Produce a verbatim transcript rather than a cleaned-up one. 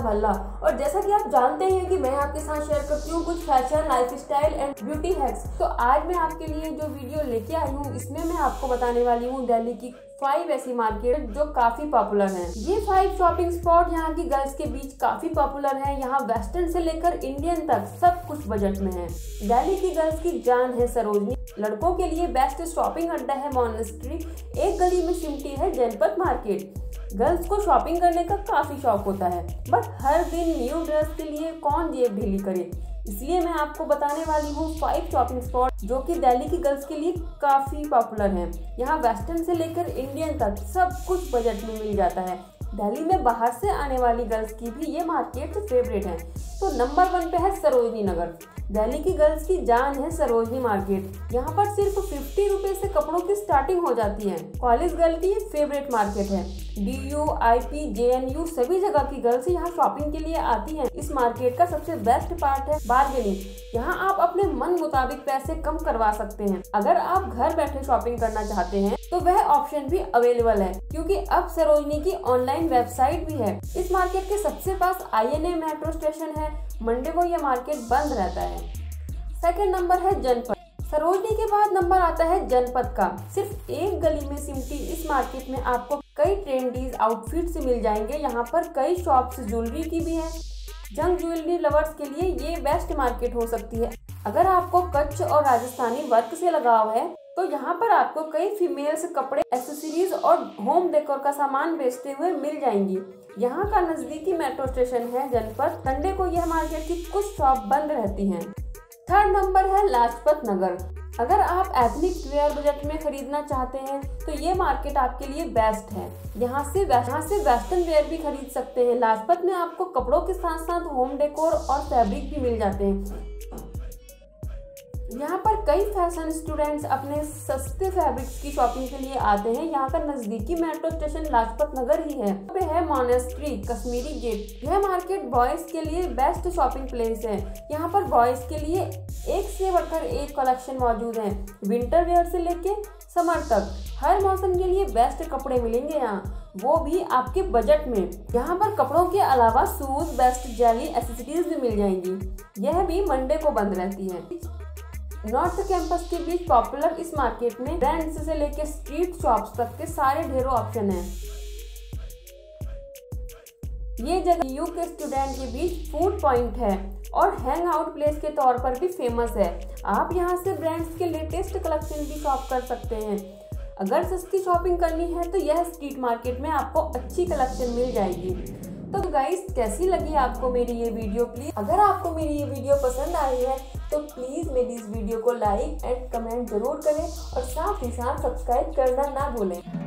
हल्ला। और जैसा कि आप जानते हैं कि मैं आपके साथ शेयर करती हूँ कुछ fashion, lifestyle and beauty hacks. तो आज मैं आपके लिए जो वीडियो लेके आई हूँ इसमें मैं आपको बताने वाली हूँ दिल्ली की फाइव ऐसी मार्केट जो काफी पॉपुलर हैं। ये फाइव शॉपिंग स्पॉट यहाँ की गर्ल्स के बीच काफी पॉपुलर हैं। यहाँ वेस्टर्न से लेकर इंडियन तक सब कुछ बजट में है। दिल्ली की गर्ल्स की जान है सरोजनी। लड़कों के लिए बेस्ट शॉपिंग अड्डा है मॉनेस्ट्री। एक गली में सिमटी है जनपद मार्केट। गर्ल्स को शॉपिंग करने का काफी शौक होता है, बट हर दिन न्यू ड्रेस के लिए कौन जेब ढीली करे। इसलिए मैं आपको बताने वाली हूँ फाइव शॉपिंग स्पॉट जो कि दिल्ली की गर्ल्स के लिए काफी पॉपुलर हैं। यहाँ वेस्टर्न से लेकर इंडियन तक सब कुछ बजट में मिल जाता है। दिल्ली में बाहर से आने वाली गर्ल्स की भी ये मार्केट फेवरेट है। तो नंबर वन पे है सरोजनी नगर। दिल्ली की गर्ल्स की जान है सरोजनी मार्केट। यहाँ पर सिर्फ फिफ्टी रुपए से कपड़ों की स्टार्टिंग हो जाती है। कॉलेज गर्ल की ये फेवरेट मार्केट है। D U, I P, J N U सभी जगह की गर्ल्स यहाँ शॉपिंग के लिए आती हैं। इस मार्केट का सबसे बेस्ट पार्ट है बार्गेनिंग। यहाँ आप अपने मन मुताबिक पैसे कम करवा सकते हैं। अगर आप घर बैठे शॉपिंग करना चाहते हैं तो वह ऑप्शन भी अवेलेबल है, क्योंकि अब सरोजनी की ऑनलाइन वेबसाइट भी है। इस मार्केट के सबसे पास I N A metro station है। मंडे को यह मार्केट बंद रहता है। सेकंड नंबर है जनपद। सरोजनी के बाद नंबर आता है जनपद का। सिर्फ एक गली में सिमटी इस मार्केट में आपको कई ट्रेंडीज आउटफिट्स मिल जाएंगे। यहाँ पर कई शॉप्स ज्वेलरी की भी है। जंग ज्वेलरी लवर्स के लिए ये बेस्ट मार्केट हो सकती है। अगर आपको कच्छ और राजस्थानी वर्क से लगाव है तो यहाँ पर आपको कई फीमेल्स कपड़े, एक्सेसरीज और होम डेकोर का सामान बेचते हुए मिल जाएंगी। यहाँ का नजदीकी मेट्रो स्टेशन है जनपद। संडे को यह मार्केट की कुछ शॉप बंद रहती हैं। थर्ड नंबर है लाजपत नगर। अगर आप एथनिक वेयर बजट में खरीदना चाहते हैं तो ये मार्केट आपके लिए बेस्ट है। यहाँ से यहाँ से वेस्टर्न वेयर भी खरीद सकते हैं। लाजपत में आपको कपड़ों के साथ साथ होम डेकोर और फैब्रिक भी मिल जाते हैं। यहाँ पर कई फैशन स्टूडेंट्स अपने सस्ते फैब्रिक्स की शॉपिंग के लिए आते हैं। यहाँ का नजदीकी मेट्रो स्टेशन लाजपत नगर ही है। यहाँ पे है मॉनेस्ट्री कश्मीरी गेट। यह मार्केट बॉयज के लिए बेस्ट शॉपिंग प्लेस है। यहाँ पर बॉयज के लिए एक से बढ़कर एक कलेक्शन मौजूद है। विंटर वेयर से लेके समर तक हर मौसम के लिए बेस्ट कपड़े मिलेंगे यहाँ, वो भी आपके बजट में। यहाँ पर कपड़ों के अलावा शूज, बेस्ट जेली, एक्सेसरीज भी मिल जाएंगी। यह भी मंडे को बंद रहती है। नॉर्थ कैंपस के बीच पॉपुलर इस मार्केट में ब्रांड्स से लेकर स्ट्रीट शॉप्स तक के सारे ढेरों ऑप्शन हैं। ये जगह यू के स्टूडेंट के बीच फूड पॉइंट है और हैंग आउट प्लेस के तौर पर भी फेमस है। आप यहाँ से ब्रांड्स के लेटेस्ट कलेक्शन भी शॉप कर सकते हैं। अगर सस्ती शॉपिंग करनी है तो यह स्ट्रीट मार्केट में आपको अच्छी कलेक्शन मिल जाएगी। तो गाइस, कैसी लगी आपको मेरी ये वीडियो? प्लीज अगर आपको मेरी ये वीडियो पसंद आई है तो प्लीज मेरी इस वीडियो को लाइक एंड कमेंट जरूर करें और साथ ही साथ सब्सक्राइब करना ना भूलें।